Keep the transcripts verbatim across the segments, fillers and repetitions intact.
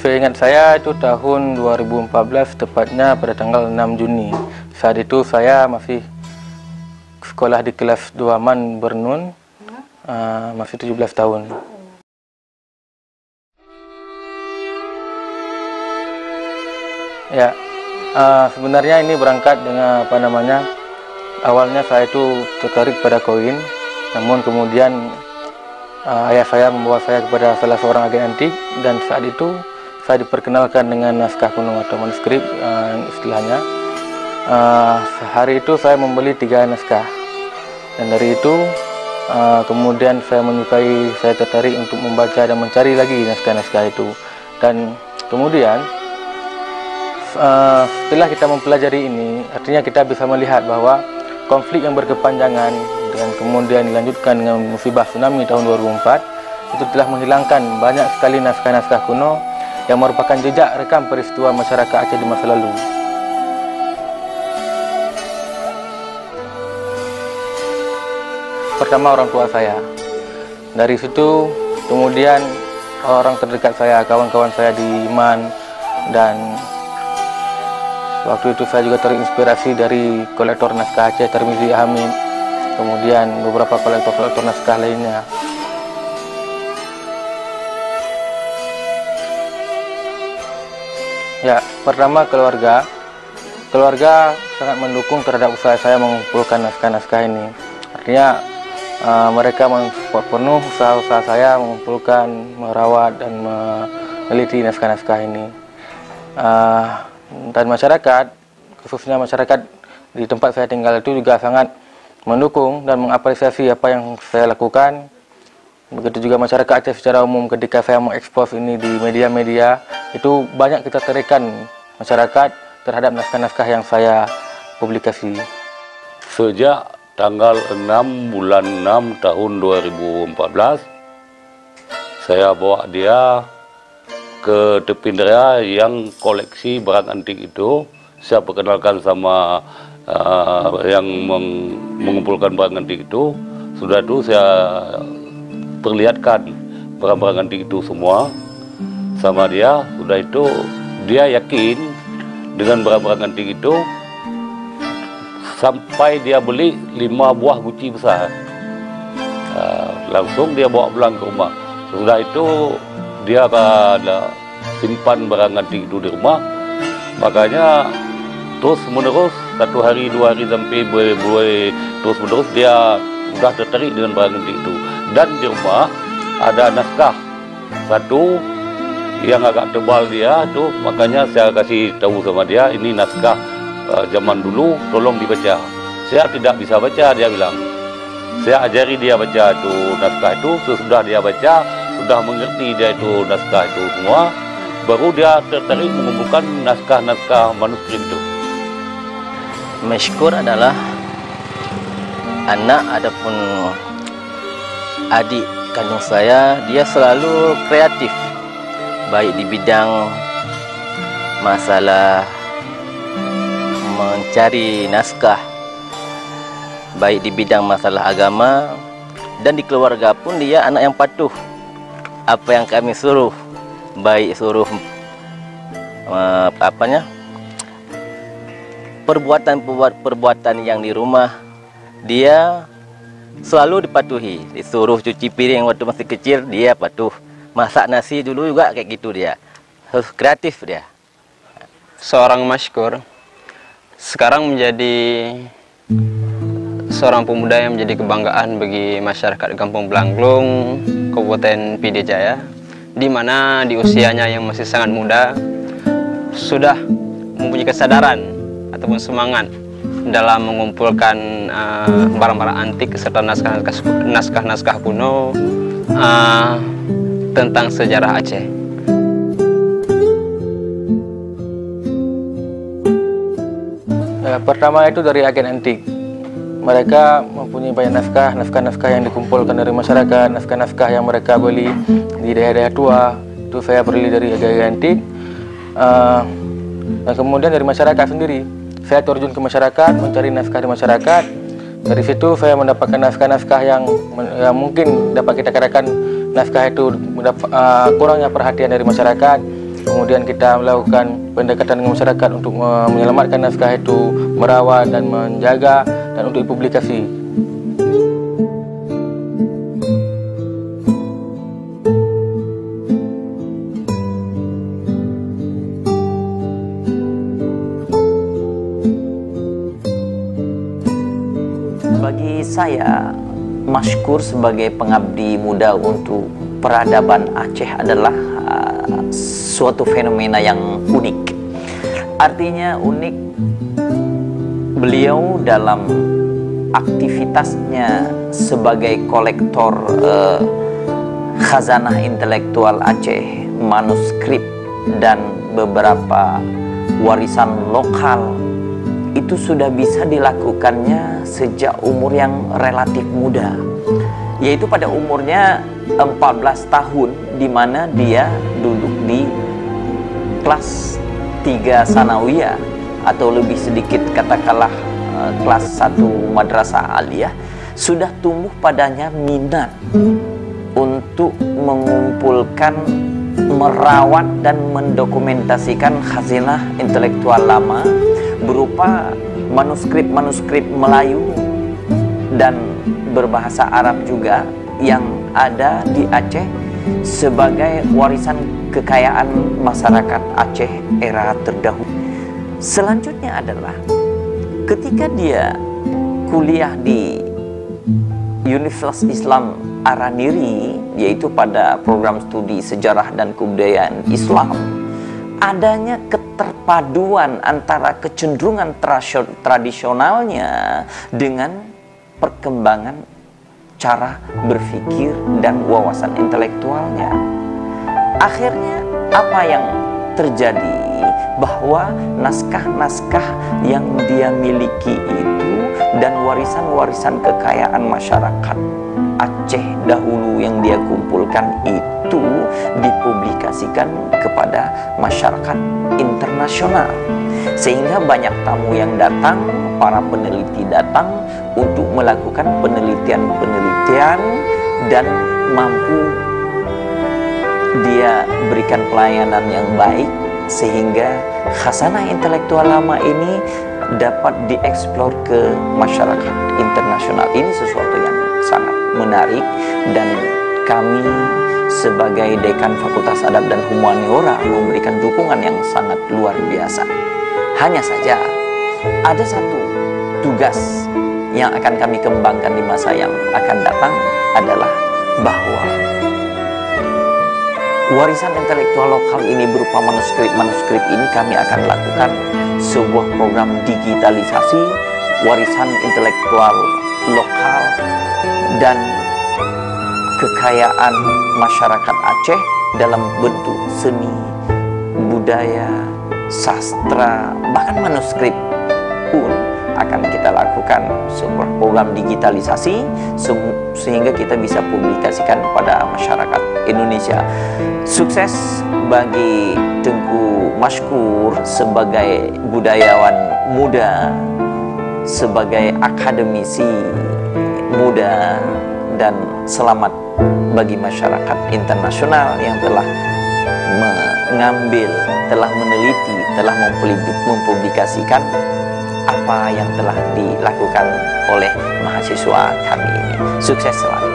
Seingat saya itu tahun dua ribu empat belas, tepatnya pada tanggal enam Juni. Saat itu saya masih sekolah di kelas dua Man Bernun, uh, masih tujuh belas tahun. Ya, uh, sebenarnya ini berangkat dengan apa namanya, awalnya saya itu tertarik pada koin, namun kemudian uh, ayah saya membawa saya kepada salah seorang agen antik, dan saat itu saya diperkenalkan dengan naskah kuno atau manuskrip uh, istilahnya. Uh, hari itu saya membeli tiga naskah, dan dari itu uh, kemudian saya menyukai, saya tertarik untuk membaca dan mencari lagi naskah-naskah itu. Dan kemudian uh, setelah kita mempelajari ini, artinya kita bisa melihat bahwa konflik yang berkepanjangan dan kemudian dilanjutkan dengan musibah tsunami tahun dua ribu empat itu telah menghilangkan banyak sekali naskah-naskah kuno yang merupakan jejak rekam peristiwa masyarakat Aceh di masa lalu. Pertama, orang tua saya. Dari situ kemudian orang terdekat saya, kawan-kawan saya di Man, dan waktu itu saya juga terinspirasi dari kolektor naskah Aceh Tirmizi Hamid, kemudian beberapa kolektor-kolektor naskah lainnya. Ya, pertama keluarga. Keluarga sangat mendukung terhadap usaha saya mengumpulkan naskah-naskah ini. Artinya uh, mereka mensupport penuh usaha-usaha saya mengumpulkan, merawat, dan meneliti naskah-naskah ini. Uh, dan masyarakat, khususnya masyarakat di tempat saya tinggal itu juga sangat mendukung dan mengapresiasi apa yang saya lakukan. Begitu juga masyarakat Aceh secara umum, ketika saya mengekspos ini di media-media, itu banyak ketertarikan masyarakat terhadap naskah-naskah yang saya publikasi. Sejak tanggal enam bulan enam tahun dua ribu empat belas, saya bawa dia ke Tepindria yang koleksi barang antik itu. Saya perkenalkan sama uh, yang meng mengumpulkan barang antik itu. Sudah itu saya perlihatkan barang-barang antik itu semua sama dia. Sudah itu dia yakin dengan barang-barang antik itu, sampai dia beli lima buah guci besar. Uh, langsung dia bawa pulang ke rumah. Sudah itu dia ada simpan barang antik itu di rumah. Makanya terus menerus, satu hari dua hari sampai boleh terus menerus dia sudah tertarik dengan barang antik itu. Dan di rumah ada naskah satu yang agak tebal dia tuh, makanya saya kasih tahu sama dia, ini naskah uh, zaman dulu, tolong dibaca. Saya tidak bisa baca, dia bilang. Saya ajari dia baca itu naskah itu. Sesudah dia baca, sudah mengerti dia itu naskah itu semua, baru dia tertarik mengumpulkan naskah-naskah manuskrip itu. Mashkur adalah anak adapun adik kandung saya. Dia selalu kreatif, baik di bidang masalah mencari naskah, baik di bidang masalah agama, dan di keluarga pun dia anak yang patuh. Apa yang kami suruh, baik suruh uh, apanya perbuatan-perbuatan yang di rumah, dia selalu dipatuhi. Disuruh cuci piring waktu masih kecil, dia patuh. Masak nasi dulu juga kayak gitu dia. Harus kreatif dia. Seorang Mashkur sekarang menjadi seorang pemuda yang menjadi kebanggaan bagi masyarakat Kampung Belanglung, Kabupaten P D Jaya, di mana di usianya yang masih sangat muda sudah mempunyai kesadaran ataupun semangat dalam mengumpulkan barang-barang uh, antik serta naskah-naskah kuno uh, tentang sejarah Aceh. Ya, pertama itu dari agen antik. Mereka mempunyai banyak naskah, naskah-naskah yang dikumpulkan dari masyarakat, naskah-naskah yang mereka beli di daerah-daerah tua. Itu saya beli dari agen antik. Uh, dan kemudian dari masyarakat sendiri. Saya terjun ke masyarakat, mencari naskah di masyarakat. Dari situ saya mendapatkan naskah-naskah yang, yang mungkin dapat kita katakan naskah itu mendapat, uh, kurangnya perhatian dari masyarakat. Kemudian kita melakukan pendekatan dengan masyarakat untuk menyelamatkan naskah itu, merawat dan menjaga, dan untuk dipublikasi. Bagi saya, Maskur sebagai pengabdi muda untuk peradaban Aceh adalah uh, suatu fenomena yang unik. Artinya unik, beliau dalam aktivitasnya sebagai kolektor uh, khazanah intelektual Aceh, manuskrip dan beberapa warisan lokal itu sudah bisa dilakukannya sejak umur yang relatif muda, yaitu pada umurnya empat belas tahun, di mana dia duduk di kelas tiga sanawiyah atau lebih sedikit katakanlah uh, kelas satu madrasah aliyah. Sudah tumbuh padanya minat untuk mengumpulkan, merawat dan mendokumentasikan khazanah intelektual lama berupa manuskrip-manuskrip Melayu dan berbahasa Arab juga yang ada di Aceh sebagai warisan kekayaan masyarakat Aceh era terdahulu. Selanjutnya adalah ketika dia kuliah di Universitas Islam Araniri, yaitu pada program studi sejarah dan kebudayaan Islam, adanya keterpaduan antara kecenderungan tradisionalnya dengan perkembangan cara berpikir dan wawasan intelektualnya. Akhirnya apa yang terjadi? Bahwa naskah-naskah yang dia miliki itu dan warisan-warisan kekayaan masyarakat Aceh dahulu yang dia kumpulkan itu dipublikasikan kepada masyarakat internasional, sehingga banyak tamu yang datang, para peneliti datang untuk melakukan penelitian-penelitian dan mampu dia berikan pelayanan yang baik sehingga khazanah intelektual lama ini dapat dieksplor ke masyarakat internasional. Ini sesuatu yang sangat menarik dan kami sebagai Dekan Fakultas Adab dan Humaniora memberikan dukungan yang sangat luar biasa. Hanya saja ada satu tugas yang akan kami kembangkan di masa yang akan datang adalah bahwa warisan intelektual lokal ini berupa manuskrip-manuskrip ini kami akan lakukan sebuah program digitalisasi warisan intelektual lokal dan kekayaan masyarakat Aceh dalam bentuk seni, budaya, sastra, bahkan manuskrip pun akan kita lakukan sebuah program digitalisasi sehingga kita bisa publikasikan pada masyarakat Indonesia. Sukses bagi Tengku Maskur sebagai budayawan muda, sebagai akademisi muda, dan selamat bagi masyarakat internasional yang telah mengambil, telah meneliti, telah mempublikasikan apa yang telah dilakukan oleh mahasiswa kami ini. Sukses selalu.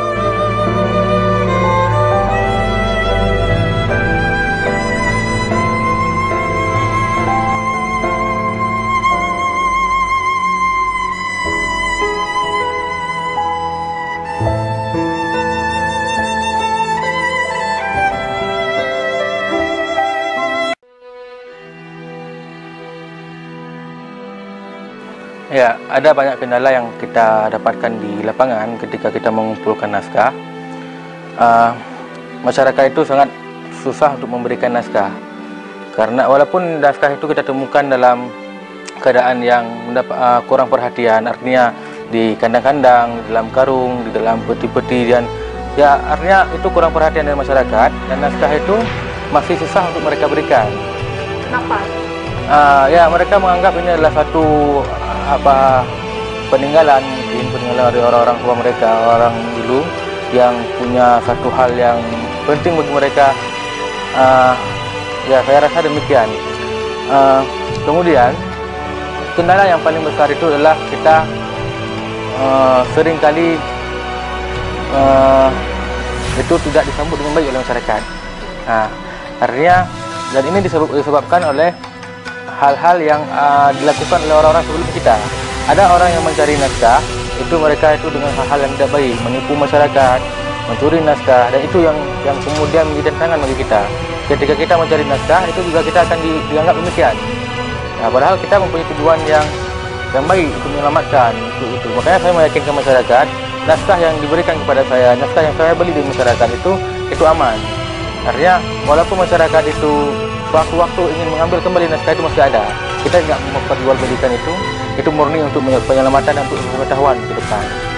Ya, ada banyak kendala yang kita dapatkan di lapangan ketika kita mengumpulkan naskah. Uh, masyarakat itu sangat susah untuk memberikan naskah, karena walaupun naskah itu kita temukan dalam keadaan yang mendapat, uh, kurang perhatian, artinya di kandang-kandang, di dalam karung, di dalam peti-peti, dan ya artinya itu kurang perhatian dari masyarakat, dan naskah itu masih susah untuk mereka berikan. Kenapa? Uh, ya mereka menganggap ini adalah satu apa peninggalan, mungkin peninggalan dari orang-orang tua mereka, orang dulu yang punya satu hal yang penting bagi mereka, uh, Ya, saya rasa demikian. Uh, kemudian kendala yang paling besar itu adalah kita uh, seringkali uh, itu tidak disambut dengan baik oleh masyarakat. Nah, artinya dan ini disebab, disebabkan oleh hal-hal yang uh, dilakukan oleh orang-orang sebelum kita. Ada orang yang mencari naskah, itu mereka itu dengan hal-hal yang tidak baik, menipu masyarakat, mencuri naskah, dan itu yang yang kemudian menjadi tantangan bagi kita. Ketika kita mencari naskah, itu juga kita akan di, dianggap demikian. Nah, padahal kita mempunyai tujuan yang yang baik untuk menyelamatkan itu, itu. Makanya saya meyakinkan masyarakat, naskah yang diberikan kepada saya, naskah yang saya beli di masyarakat itu itu aman. Artinya walaupun masyarakat itu waktu-waktu ingin mengambil kembali naskah itu masih ada, kita tidak memperjualbelikan itu, itu murni untuk penyelamatan dan untuk pengetahuan ke depan.